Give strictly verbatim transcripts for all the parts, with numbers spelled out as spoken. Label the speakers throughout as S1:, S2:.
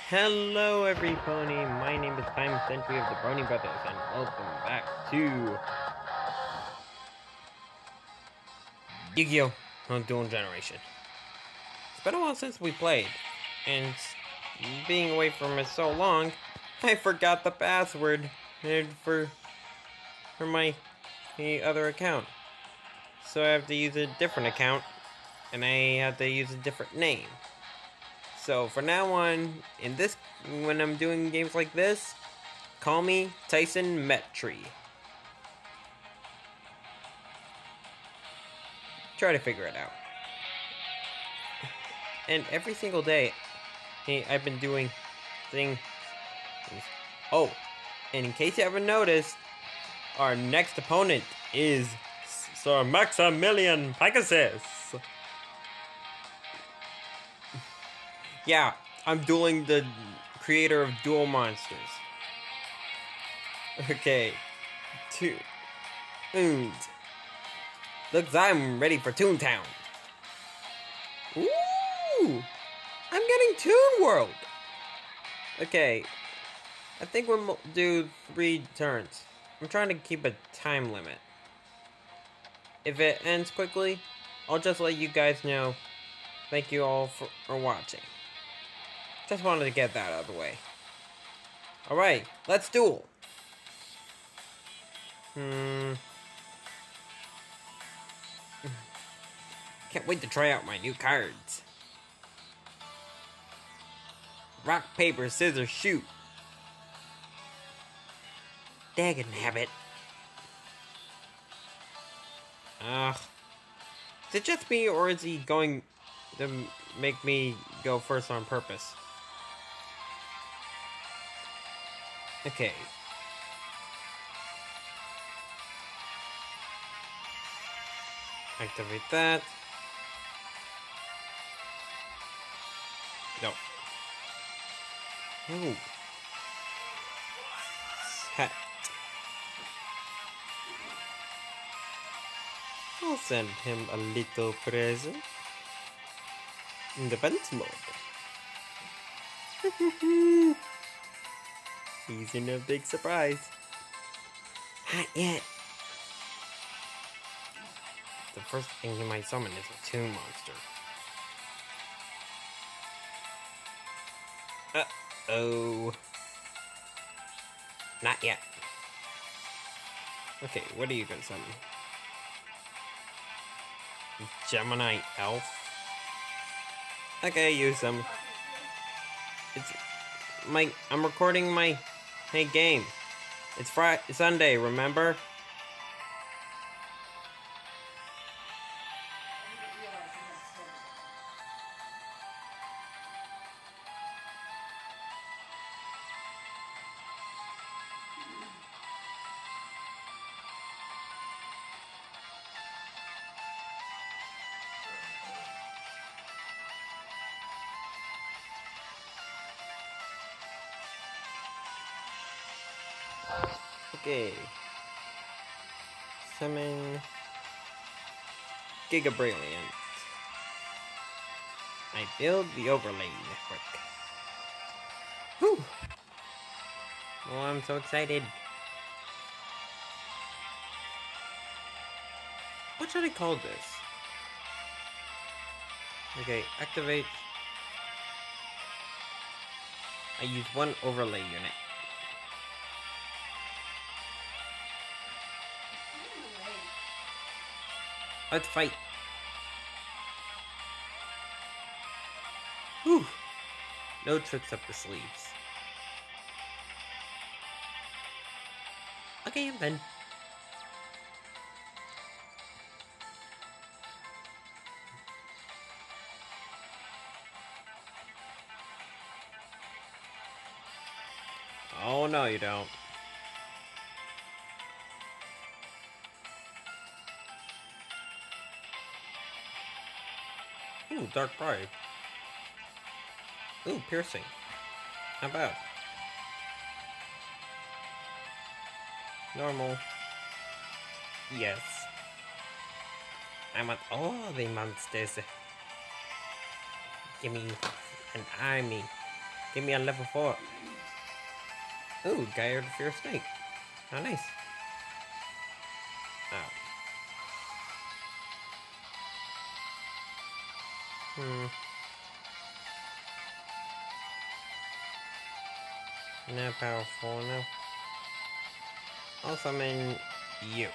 S1: Hello everybody, my name is Time Century of the Brony Brothers, and welcome back to Yu-Gi-Oh! Dual Generation. It's been a while since we played, and being away from it so long, I forgot the password for, for my the other account. So I have to use a different account, and I have to use a different name. So for now on, in this, when I'm doing games like this, call me Tyson Metry. Try to figure it out. And every single day, hey, I've been doing things. Oh, and in case you haven't noticed, our next opponent is Sir Maximilian Pegasus. Yeah, I'm dueling the creator of Duel Monsters. Okay, two. Tunes. Looks I'm ready for Toontown. Ooh! I'm getting Toon World! Okay, I think we'll do three turns. I'm trying to keep a time limit. If it ends quickly, I'll just let you guys know. Thank you all for, for watching. Just wanted to get that out of the way. Alright, let's duel. Hmm. Can't wait to try out my new cards. Rock, paper, scissors, shoot. Dagnabbit. Ugh. Is it just me, or is he going to make me go first on purpose? Okay. Activate that. No. Ooh. Hat. I'll send him a little present. In the Defense mode. He's in a big surprise. Not yet. The first thing he might summon is a Toon Monster. Uh-oh. Not yet. Okay, what are you gonna summon? Gemini Elf? Okay, use them. It's my I'm recording my hey game. It's Friday Sunday, remember? Okay. Summon Giga Brilliant. I build the overlay network. Whew! Oh, I'm so excited. What should I call this? Okay, activate. I use one overlay unit. Let's fight. Whew. No tricks up the sleeves. Okay, I'm done. Oh, no, you don't. Ooh, Dark Pride. Ooh, Piercing. How about? Normal. Yes. I want all the monsters. Give me an army. Give me a level four. Ooh, Gyre the Fierce Snake. How nice. Oh. Hmm. Not powerful enough. I'll summon you.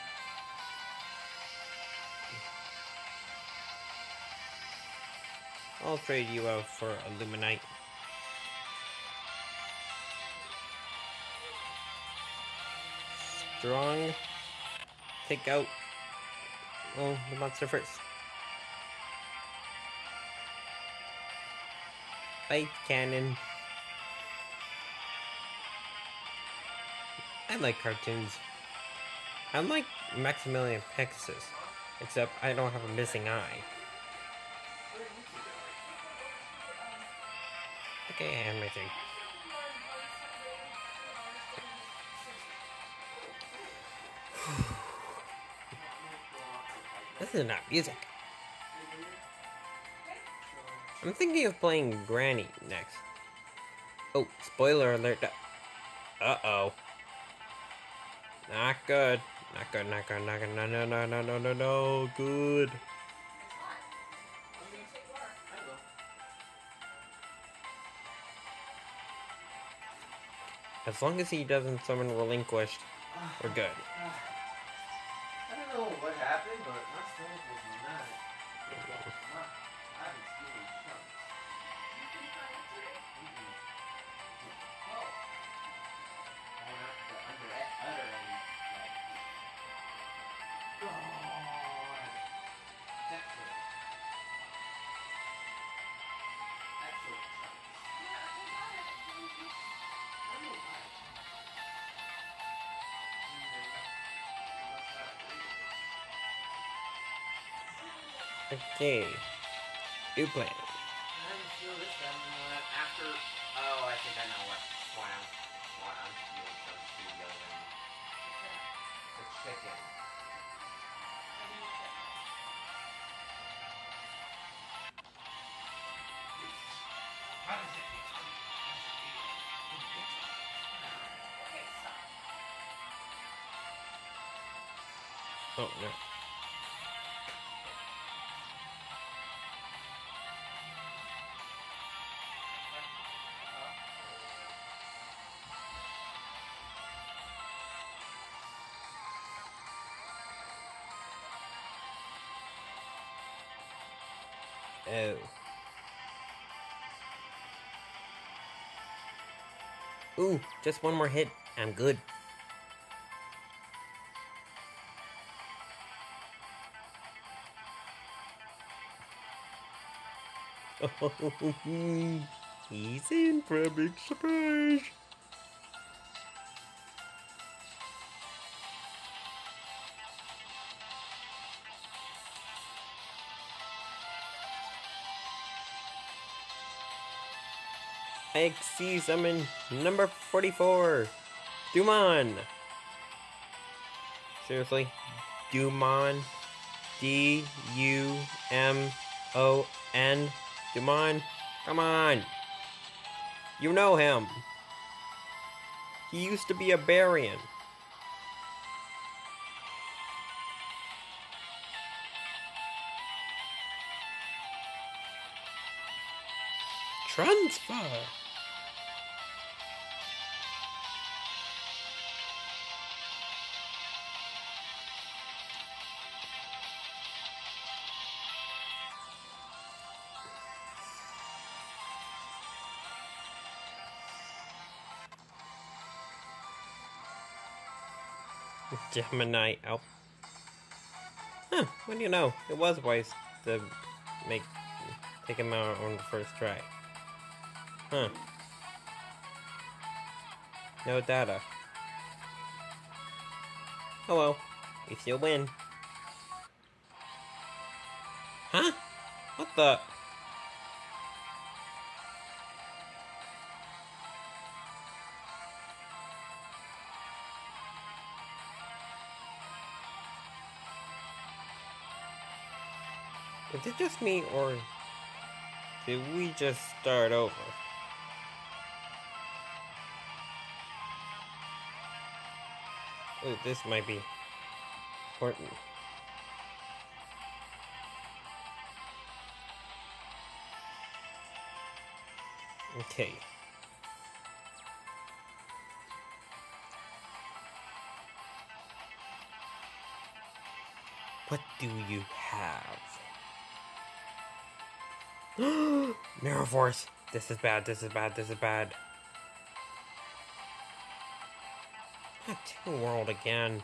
S1: I'll trade you out for Illuminite. Strong. Take out oh, the monster first. Light cannon. I like cartoons. I like Maximilian Pegasus, except I don't have a missing eye. Okay, I have missing. This is not music. I'm thinking of playing Granny next. Oh, spoiler alert. Uh-oh. Not good. Not good, not good, not good. No, no, no, no, no, no, no. Good. As long as he doesn't summon Relinquished, we're good.
S2: I don't know what happened, but my stomach was not. My, I was feeling chunks. Mm-mm. Oh. Oh, not the under, other end. Like, God. That hurt. Actual chunks. I don't know why.
S1: Okay. New plan.
S2: I didn't feel this bad. You know what? After, oh, I think I know what. Why I'm, why I'm feeling some studio and the chicken. How does it become? Okay, stop.
S1: Oh, no. Oh. Ooh, just one more hit. I'm good. He's in for a big surprise. X C summon number forty-four. Dumon. Seriously? Dumon. D U M O N. Dumon. Come on. You know him. He used to be a Barian. Transfer. Gemini Alpha. Huh, what do you know? It was wise to make take him out on the first try. Huh. No data. Oh well, we still win. Huh? What the? Is it just me, or did we just start over? Ooh, this might be important. Okay. What do you have? Mirror Force! This is bad, this is bad, this is bad. Not Two World again.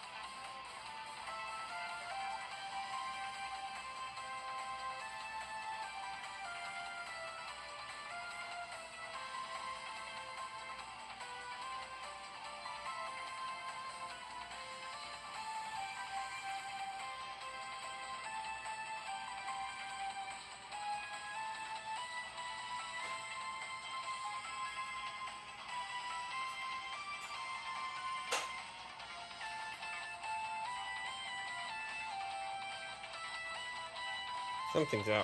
S1: Something's up.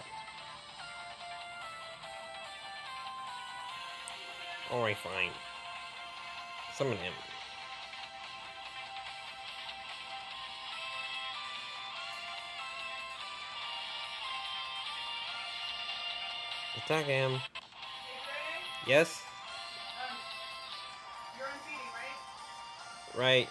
S1: Alright, fine. Summon him. Attack him.
S3: Hey, Greg?
S1: Yes?
S3: Um, you're on feeding, right?
S1: Right.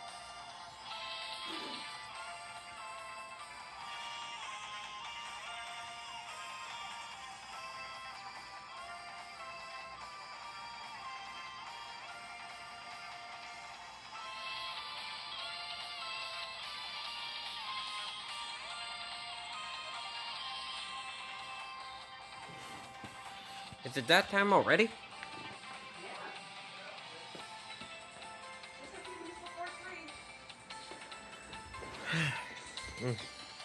S1: Is it that time already?
S3: Yeah. Just a few minutes before three.
S1: Mm.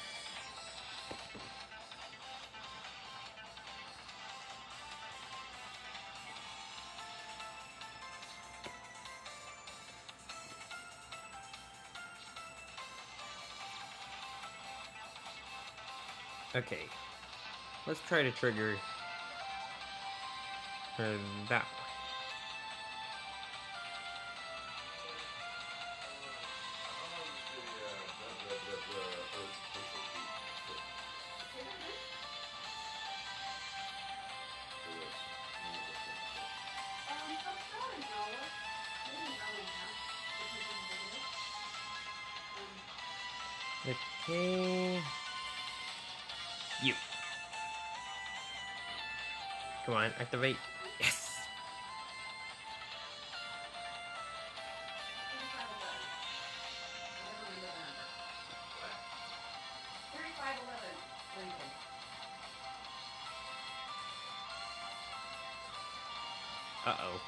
S1: Okay. Let's try to trigger her that way.
S3: Um, I'm sorry, Noah. Maybe Noah now. Because he's a
S1: Okay. You. Come on, activate. Yes!
S3: thirty-five eleven. Lincoln.
S1: Uh-oh.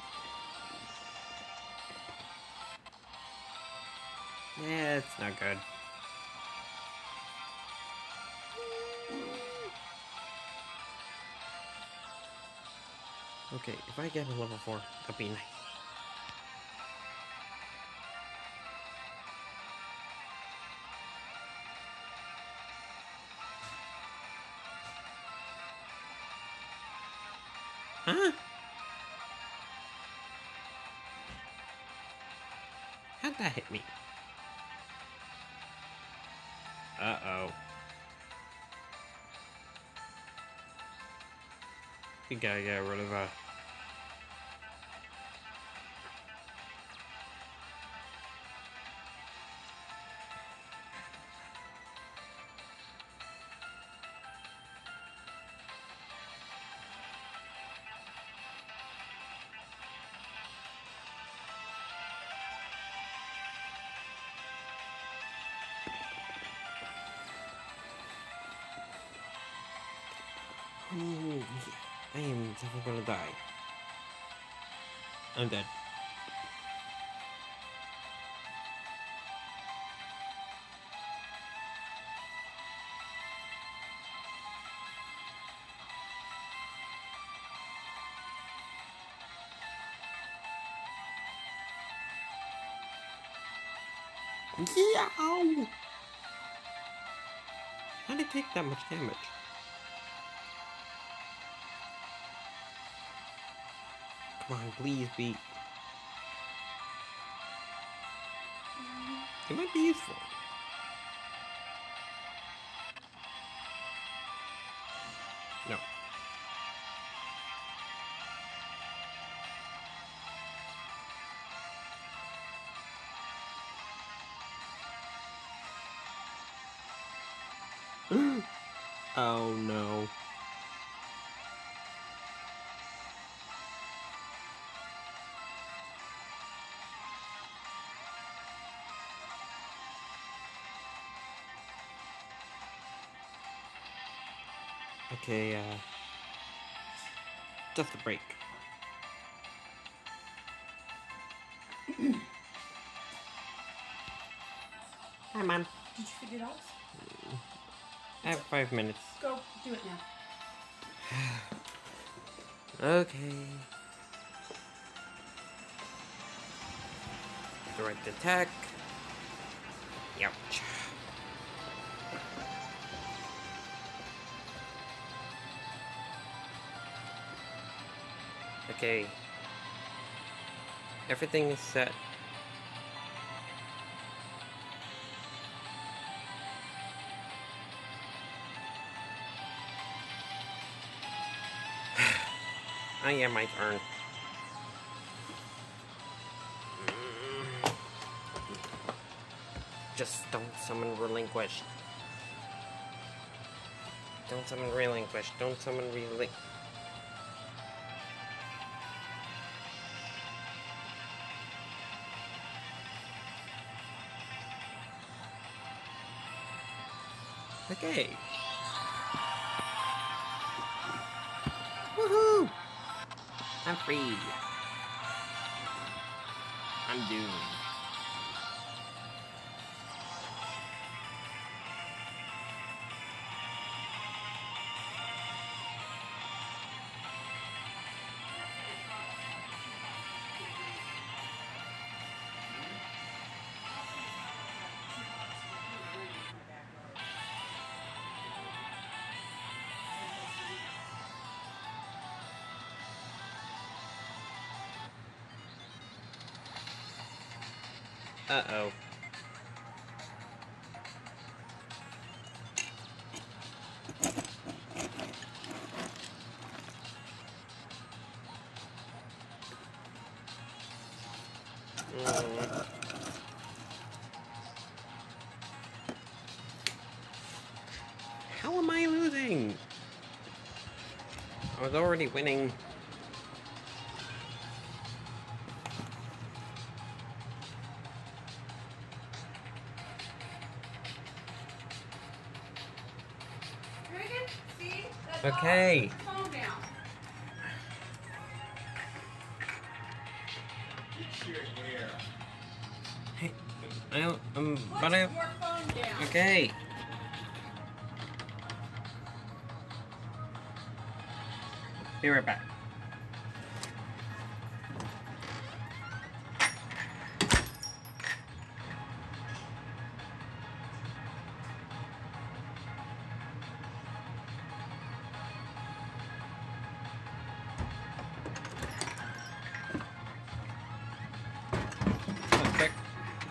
S1: Yeah, it's not good. Okay, if I get a level four, that'd be nice. Huh? How'd that hit me? Uh-oh. We gotta get rid of that. Oh, I am definitely gonna die. I'm dead. Yow! How did it take that much damage? Come on, please beat. It might be useful. No. Oh no. Okay, uh... just a break. Hi, Mom.
S3: Did you figure it out?
S1: I have five minutes.
S3: Go do it now.
S1: Okay. Direct attack. Ouch. Okay. Everything is set. I am my turn. Just don't summon relinquish. Don't summon relinquish. Don't summon relinquish. Okay. Woohoo! I'm free. I'm doomed. Uh-oh. Mm. How am I losing? I was already winning.
S3: Reagan, see? That's
S1: Okay.
S3: all. Put the phone down.
S2: It's your hair.
S1: Hey, I don't, um,
S3: Put
S1: but I,
S3: your phone down.
S1: okay. Be right back. That's quick.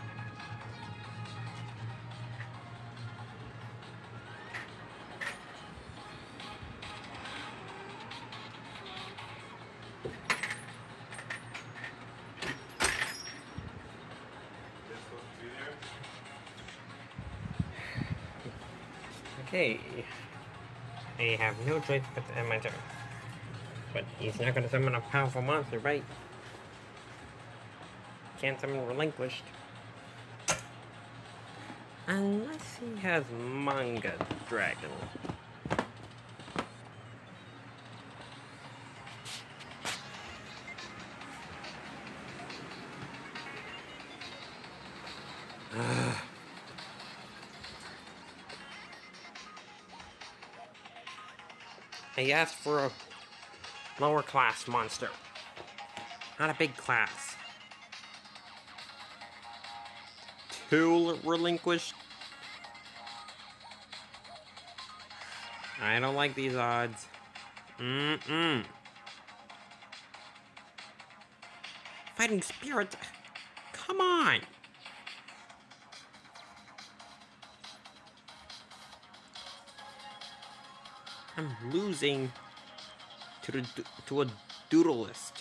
S1: Okay. I have no choice but to end my turn. But he's not gonna summon a powerful monster, right? Can't summon relinquished. Unless he has Manga Dragon. Ugh. I asked for a lower class monster. Not a big class. Two relinquished. I don't like these odds. Mm-mm. Fighting spirit. Come on. I'm losing to the to a doodleist.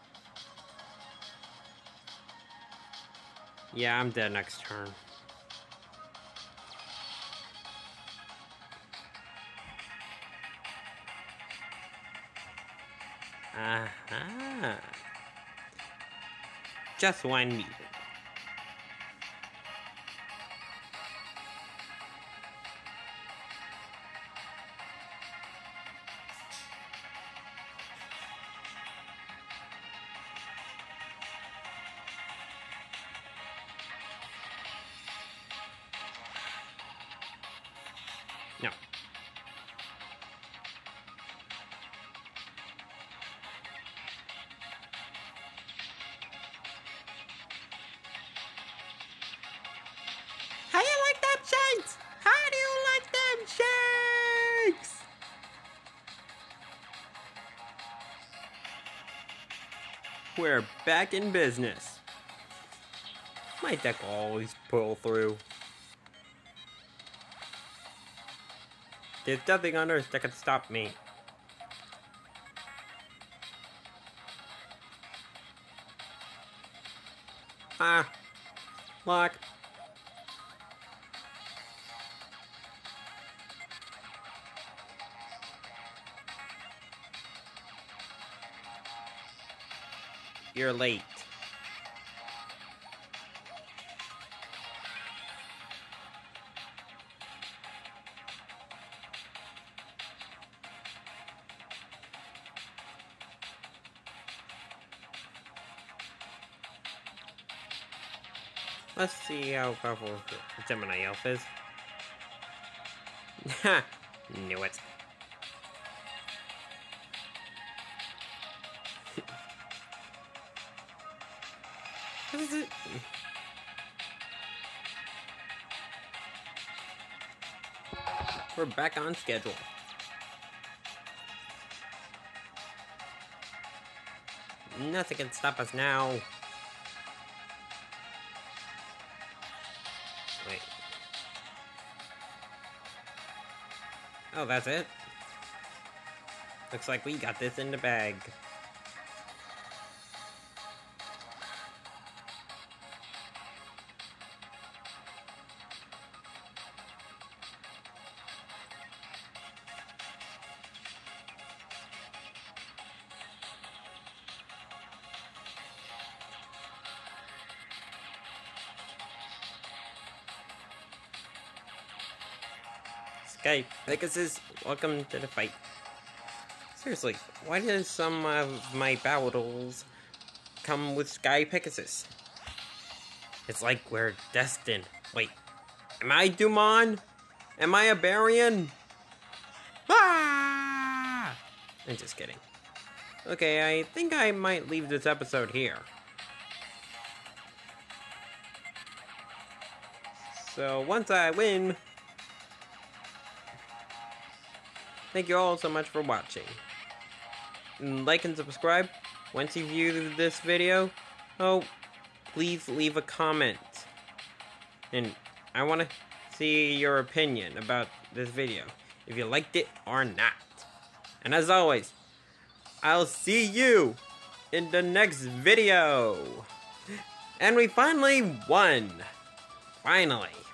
S1: Yeah, I'm dead next turn. Uh-huh. Just one meter. No. How do you like them shakes? How do you like them shakes? We're back in business. My deck will always pull through. There's nothing on earth that can stop me. Ah. Lock. You're late. Let's see how powerful Gemini Elf is. Ha! Knew it. What is it? We're back on schedule. Nothing can stop us now. Wait. Oh, that's it? Looks like we got this in the bag. Sky Pegasus, welcome to the fight. Seriously, why does some of my battles come with Sky Pegasus? It's like we're destined. Wait, am I Dumon? Am I a Barian? Ah! I'm just kidding. Okay, I think I might leave this episode here. So once I win, thank you all so much for watching. And like and subscribe once you view this video. Oh, please leave a comment. And I want to see your opinion about this video, if you liked it or not. And as always, I'll see you in the next video. And we finally won. Finally.